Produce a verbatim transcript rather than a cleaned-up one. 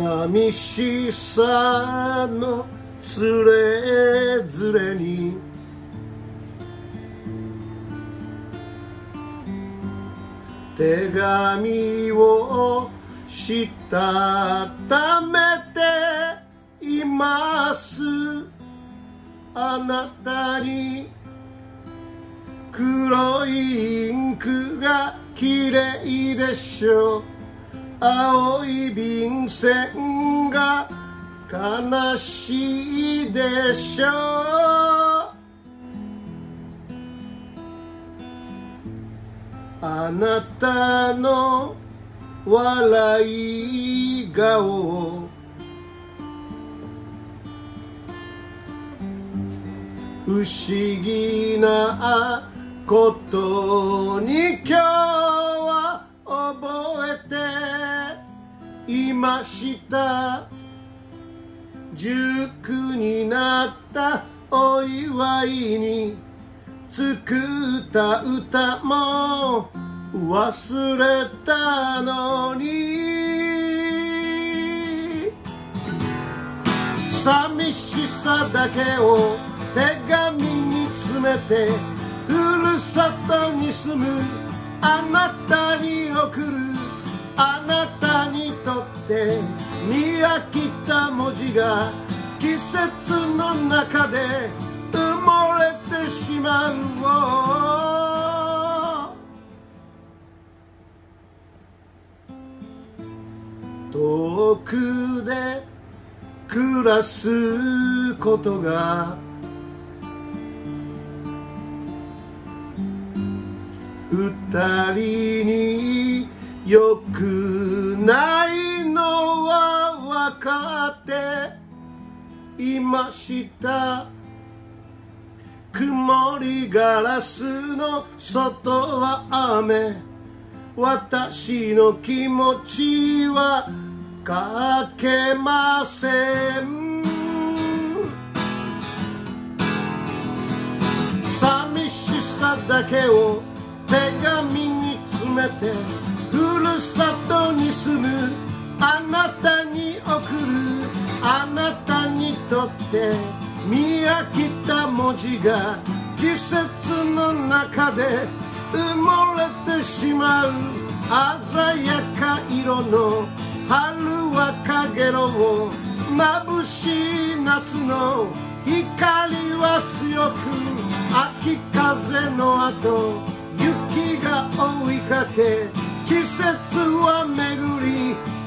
寂しさのつれづれに手紙をしたためています。あなたに黒いインクが綺麗でしょ。青い便箋が悲しいでしょう。あなたの笑い顔不思議なことに今日は覚えていました。熟になったお祝いに作った歌も忘れたのに、寂しさだけを手紙に詰めてふるさとに住むあなたに送る。あなたにとって見飽きた文字が季節の中で埋もれてしまう。遠くで暮らすことが二人によくないのは分かっていました。曇りガラスの外は雨、私の気持ちはかけません。寂しさだけを手紙に詰めてふるさとに住むあなたに送る。あなたにとって見飽きた文字が季節の中で埋もれてしまう。鮮やか色の春はかげろう、眩しい夏の光は強く、秋風の後雪が追いかけ季節は巡り